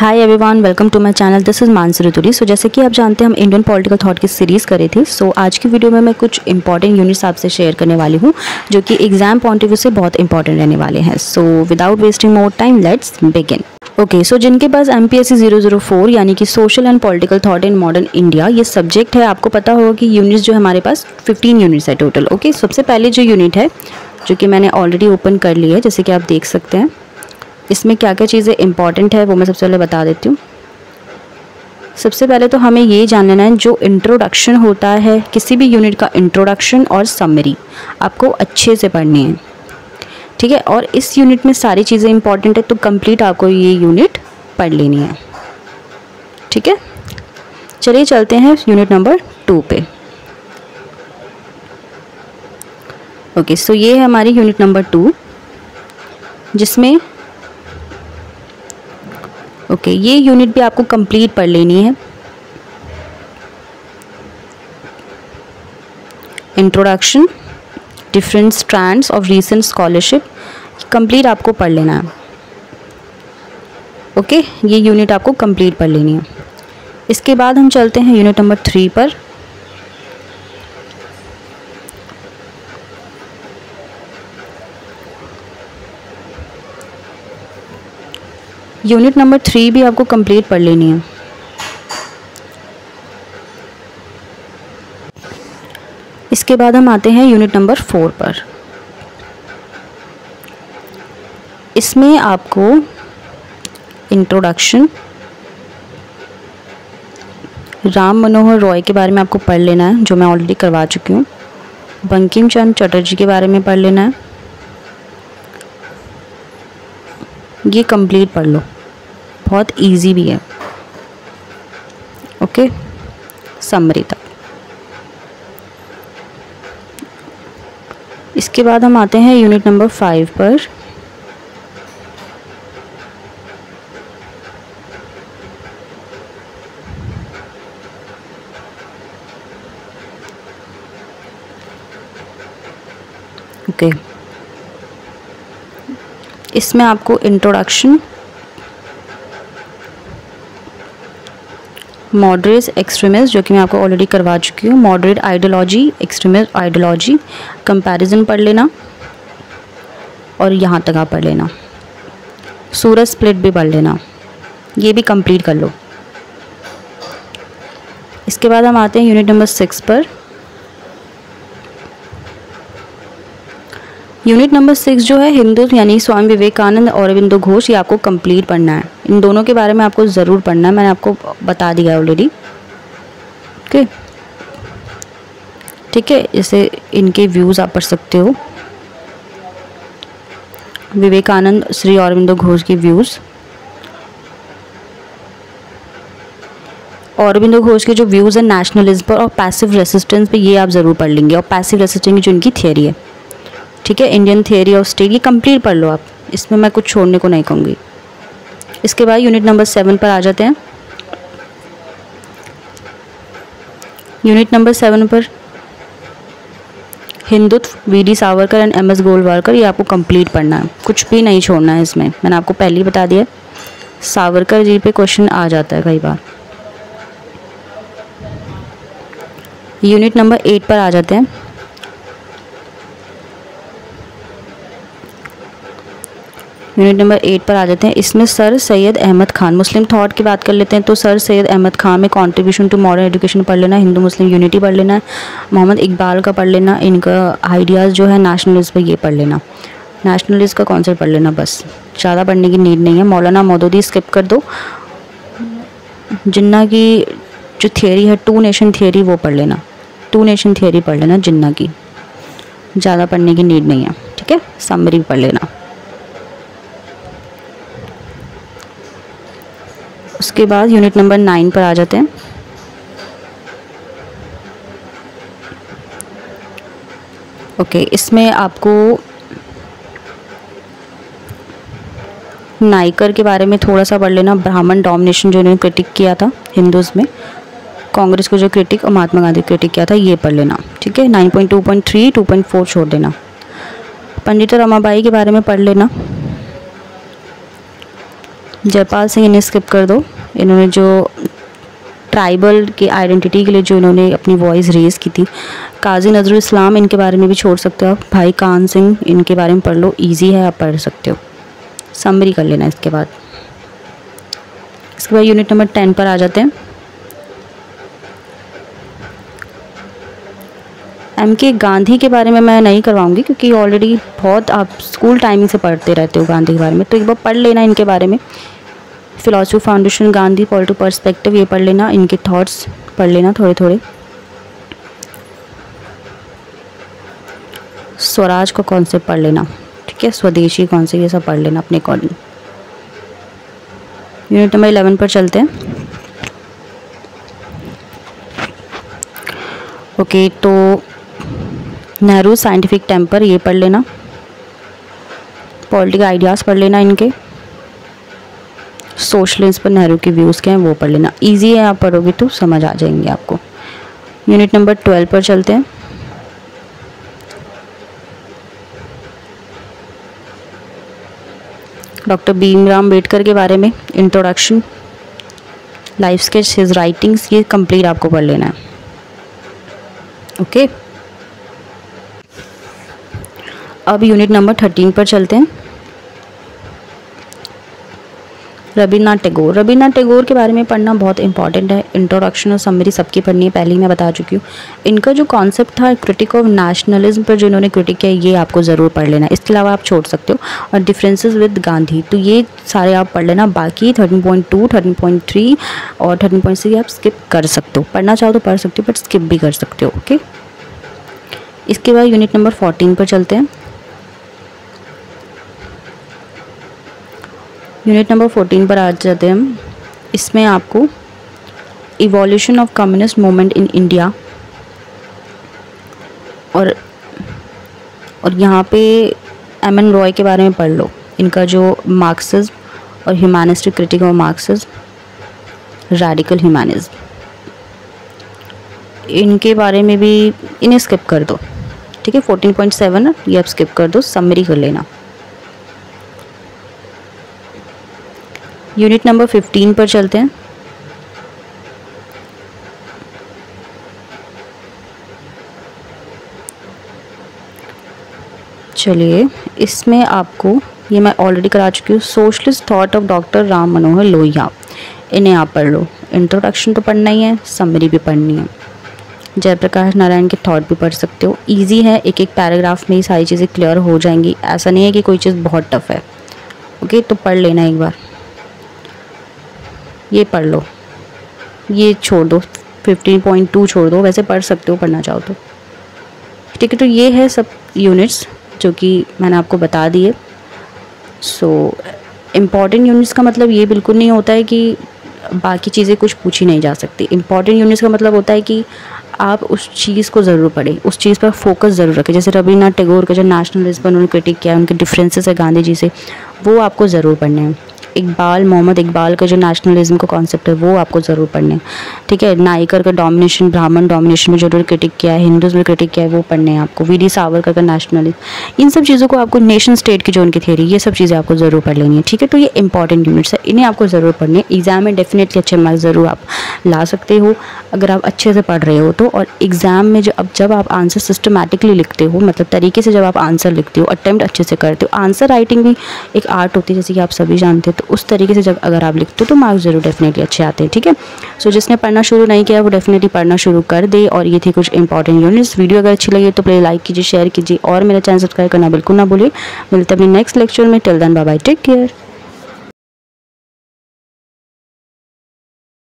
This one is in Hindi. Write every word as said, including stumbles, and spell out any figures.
Hi everyone, welcome to my channel. This is Mansi Raturi. So जैसे कि आप जानते हैं हम इंडियन पॉलिटिकल थॉट की सीरीज़ करी थी। सो so, आज की वीडियो में मैं कुछ इंपॉर्टेंट यूनिट्स आपसे शेयर करने वाली हूँ जो कि एग्जाम पॉइंट ऑफ व्यू से बहुत इंपॉर्टेंट रहने वाले हैं। So without wasting more time let's begin. Okay, so जिनके पास M P S C zero zero four यानी कि social and political thought in modern India ये सब्जेक्ट है, आपको पता होगा कि यूनिट्स जो हमारे पास फिफ्टीन यूनिट्स है टोटल। ओके okay, सबसे पहले जो यूनिट है जो कि मैंने ऑलरेडी ओपन कर ली है, जैसे कि आप देख सकते हैं इसमें क्या क्या चीज़ें इंपॉर्टेंट है वो मैं सबसे पहले बता देती हूँ। सबसे पहले तो हमें ये जान लेना है जो इंट्रोडक्शन होता है किसी भी यूनिट का, इंट्रोडक्शन और समरी आपको अच्छे से पढ़नी है, ठीक है। और इस यूनिट में सारी चीज़ें इंपॉर्टेंट है, तो कंप्लीट आपको ये यूनिट पढ़ लेनी है, ठीक है। चलिए चलते हैं यूनिट नंबर टू पे। ओके, सो ये है हमारी यूनिट नंबर टू जिसमें ओके okay, ये यूनिट भी आपको कंप्लीट पढ़ लेनी है। Introduction, different strands of recent scholarship, complete आपको पढ़ लेना है। ओके okay, ये यूनिट आपको कंप्लीट पढ़ लेनी है। इसके बाद हम चलते हैं यूनिट नंबर थ्री पर। यूनिट नंबर थ्री भी आपको कंप्लीट पढ़ लेनी है। इसके बाद हम आते हैं यूनिट नंबर फोर पर। इसमें आपको इंट्रोडक्शन, राम मनोहर रॉय के बारे में आपको पढ़ लेना है जो मैं ऑलरेडी करवा चुकी हूँ। बंकिम चंद्र चटर्जी के बारे में पढ़ लेना है, ये कंप्लीट पढ़ लो, बहुत इजी भी है। ओके, समरी तक। इसके बाद हम आते हैं यूनिट नंबर फाइव पर। Okay okay. इसमें आपको इंट्रोडक्शन, मॉडरेट एक्सट्रीमिस्ट जो कि मैं आपको ऑलरेडी करवा चुकी हूँ, moderate ideology, extremist ideology, comparison पढ़ लेना और यहाँ तक आप पढ़ लेना। सूरज स्प्लिट भी पढ़ लेना, ये भी कंप्लीट कर लो। इसके बाद हम आते हैं यूनिट नंबर सिक्स पर। यूनिट नंबर सिक्स जो है हिंदू यानी स्वामी विवेकानंद और अरविंदो घोष, ये आपको कंप्लीट पढ़ना है। इन दोनों के बारे में आपको ज़रूर पढ़ना है, मैंने आपको बता दिया है ऑलरेडी। ओके, ठीक है। जैसे इनके व्यूज़ आप पढ़ सकते हो, विवेकानंद श्री अरविंदो घोष के व्यूज़, अरविंदो घोष के जो व्यूज़ है नेशनलिज्म पर और पैसिव रेसिस्टेंस पे, ये आप ज़रूर पढ़ लेंगे। और पैसिव रेसिस्टेंस की जो इनकी थियरी है, ठीक है, इंडियन थियरी ऑफ स्टेट, ये कंप्लीट पढ़ लो आप, इसमें मैं कुछ छोड़ने को नहीं कहूँगी। इसके बाद यूनिट नंबर सेवन पर आ जाते हैं। यूनिट नंबर सेवन पर Hindutva, V D Savarkar and M S Golwalkar, ये आपको कंप्लीट पढ़ना है, कुछ भी नहीं छोड़ना है इसमें, मैंने आपको पहले ही बता दिया। सावरकर जी पे क्वेश्चन आ जाता है कई बार। यूनिट नंबर एट पर आ जाते हैं। यूनिट नंबर एट पर आ जाते हैं। इसमें sir Syed Ahmed Khan, Muslim thought की बात कर लेते हैं तो सर सैयद अहमद खान में कंट्रीब्यूशन टू मॉडर्न एजुकेशन पढ़ लेना, हिंदू मुस्लिम यूनिटी पढ़ लेना है, मोहम्मद इकबाल का पढ़ लेना, इनका आइडियाज़ जो है नेशनलिज्म पे, ये पढ़ लेना, नेशनलिज्म का कॉन्सेप्ट पढ़ लेना, बस ज़्यादा पढ़ने की नीड नहीं है। मौलाना मौदूदी स्किप कर दो। जिन्ना की जो थियरी है टू नेशन थियरी, वो पढ़ लेना, टू नेशन थियरी पढ़ लेना जिन्ना की, ज़्यादा पढ़ने की नीड नहीं है, ठीक है। समरी पढ़ लेना। उसके बाद यूनिट नंबर नाइन पर आ जाते हैं। ओके okay, इसमें आपको नाइकर के बारे में थोड़ा सा पढ़ लेना, ब्राह्मण डोमिनेशन जो इन्होंने क्रिटिक किया था हिंदूज़ में, कांग्रेस को जो क्रिटिक और महात्मा गांधी क्रिटिक किया था, ये पढ़ लेना, ठीक है। Nine point two point three, two point four छोड़ देना। पंडित रमाबाई के बारे में पढ़ लेना। जयपाल सिंह इन्हें स्किप कर दो। इन्होंने जो ट्राइबल के आइडेंटिटी के लिए जो इन्होंने अपनी वॉइस रेज़ की थी। काजी नजरुल इस्लाम, इनके बारे में भी छोड़ सकते हो आप। भाई कान सिंह, इनके बारे में पढ़ लो, इजी है, आप पढ़ सकते हो, समरी कर लेना। इसके बाद इसके बाद यूनिट नंबर टेन पर आ जाते हैं। एम के गांधी के बारे में मैं नहीं करवाऊंगी क्योंकि ऑलरेडी बहुत आप स्कूल टाइमिंग से पढ़ते रहते हो गांधी के बारे में, तो एक बार पढ़ लेना इनके बारे में। Philosophy foundation Gandhi, political perspective, ये पढ़ लेना, इनके थॉट्स पढ़ लेना थोड़े थोड़े। स्वराज का कॉन्सेप्ट पढ़ लेना, ठीक है, स्वदेशी कॉन्सेप्ट ये सब पढ़ लेना अपने अकॉर्डिंग। यूनिट नंबर इलेवन पर चलते हैं। ओके, तो नेहरू साइंटिफिक टेम्पर ये पढ़ लेना। पॉलिटिकल आइडियाज़ पढ़ लेना इनके। सोशलिस्ट पर नेहरू के व्यूज़ क्या हैं वो पढ़ लेना, इजी है, आप पढ़ोगे तो समझ आ जाएंगे आपको। यूनिट नंबर ट्वेल्व पर चलते हैं। डॉक्टर भीमराव अम्बेडकर के बारे में introduction, life sketch, his writings, ये कंप्लीट आपको पढ़ लेना है। ओके, अब यूनिट नंबर थर्टीन पर चलते हैं। रविन्द्रनाथ टैगोर, रविन्द्रनाथ टैगोर के बारे में पढ़ना बहुत इंपॉर्टेंट है। इंट्रोडक्शन और समरी सबकी पढ़नी है, पहले ही मैं बता चुकी हूँ। इनका जो कॉन्सेप्ट था क्रिटिक ऑफ नेशनलिज्म पर जो इन्होंने क्रिटिक किया, ये आपको ज़रूर पढ़ लेना। इसके अलावा आप छोड़ सकते हो। और डिफरेंसेस विद गांधी, तो ये सारे आप पढ़ लेना। बाकी thirteen point two, thirteen point three और थर्टीन पॉइंट सिक्स आप स्किप कर सकते हो, पढ़ना चाहो तो पढ़ सकते हो बट स्किप भी कर सकते हो। ओके, इसके बाद यूनिट नंबर फोर्टीन पर चलते हैं। यूनिट नंबर फोर्टीन पर आ जाते हैं हम। इसमें आपको evolution of communist movement in India और और यहाँ पे एम एन रॉय के बारे में पढ़ लो। इनका जो मार्क्सिज्म और humanistic critique of Marxism, radical humanism, इनके बारे में भी इन्हें स्किप कर दो, ठीक है। फोर्टीन पॉइंट सेवन ये आप स्किप कर दो, समरी कर लेना। यूनिट नंबर फिफ्टीन पर चलते हैं। चलिए, इसमें आपको ये मैं ऑलरेडी करा चुकी हूँ, socialist thought of doctor Ram Manohar Lohia, इन्हें आप पढ़ लो। इंट्रोडक्शन तो पढ़ना ही है, समरी भी पढ़नी है। जयप्रकाश नारायण के थॉट भी पढ़ सकते हो, इजी है, एक एक पैराग्राफ में ही सारी चीज़ें क्लियर हो जाएंगी। ऐसा नहीं है कि कोई चीज़ बहुत टफ है। ओके, तो पढ़ लेना एक बार, ये पढ़ लो, ये छोड़ दो, फिफ्टीन पॉइंट टू छोड़ दो, वैसे पढ़ सकते हो पढ़ना चाहो तो, ठीक है। तो ये है सब यूनिट्स जो कि मैंने आपको बता दिए। सो इम्पॉर्टेंट यूनिट्स का मतलब ये बिल्कुल नहीं होता है कि बाकी चीज़ें कुछ पूछी नहीं जा सकती। इम्पॉर्टेंट यूनिट्स का मतलब होता है कि आप उस चीज़ को ज़रूर पढ़ें, उस चीज़ पर फोकस ज़रूर रखें। जैसे रविन्द्रनाथ टैगोर का जो नेशनलिज्म पर उन्होंने क्रिटिक किया, उनके डिफरेंसेस है गांधी जी से, वो आपको ज़रूर पढ़ने हैं। इकबाल, मोहम्मद इकबाल का जो नेशनलिज्म का कॉन्सेप्ट है वो आपको ज़रूर पढ़ने हैं, ठीक है। नाइकर का डोमिनेशन, ब्राह्मण डोमिनेशन में जो उन्होंने क्रिटिक किया है, हिंदुज़ में क्रिटिक किया है, वो पढ़ने हैं आपको। वी डी सावरकर का नेशनलिज्म, इन सब चीज़ों को आपको, नेशन स्टेट की जो उनकी थ्योरी, ये सब चीज़ें आपको ज़रूर पढ़ लेनी है, ठीक है। तो ये इंपॉर्टेंट यूनिट्स है, इन्हें आपको ज़रूर पढ़ने हैं। एग्जाम में डेफिनेटली अच्छे मार्क्स ज़रूर आप ला सकते हो अगर आप अच्छे से पढ़ रहे हो तो। और एग्ज़ाम में जब अब जब आप आंसर सिस्टमेटिकली लिखते हो, मतलब तरीके से जब आप आंसर लिखते हो, अटेम्प्ट अच्छे से करते हो, आंसर राइटिंग भी एक आर्ट होती है जैसे कि आप सभी जानते हो, तो उस तरीके से जब अगर आप लिखते हो तो मार्क्स ज़रूर डेफिनेटली अच्छे आते हैं, ठीक है। सो जिसने पढ़ना शुरू नहीं किया वो डेफिनेटली पढ़ना शुरू कर दे। और ये थी कुछ इंपॉर्टेंट यूनिट्स। वीडियो अगर अच्छी लगी तो प्लीज़ लाइक कीजिए, शेयर कीजिए और मेरा चैनल सब्सक्राइब करना बिल्कुल ना भूलिए। मिलते हैं अपने नेक्स्ट लेक्चर में। Till then bye bye, take care.